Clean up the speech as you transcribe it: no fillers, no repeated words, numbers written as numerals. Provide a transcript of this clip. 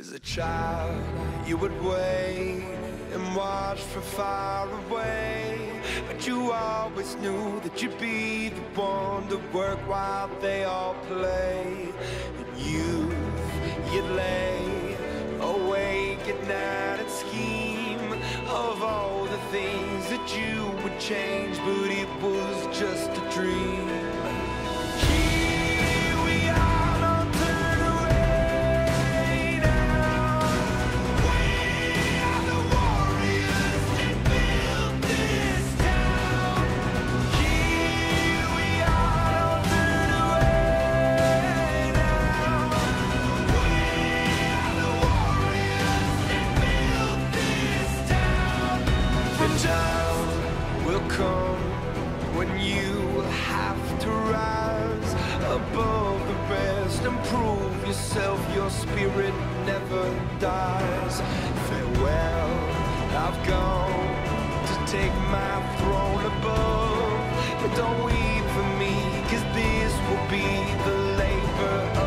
As a child, you would wait and watch from far away, but you always knew that you'd be the one to work while they all play. In youth, you'd lay awake at night and scheme of all the things that you would change, but it was just a dream. Will come when you have to rise above the rest and prove yourself. Your spirit never dies. Farewell, I've gone to take my throne above, but don't weep for me, 'cause this will be the labor of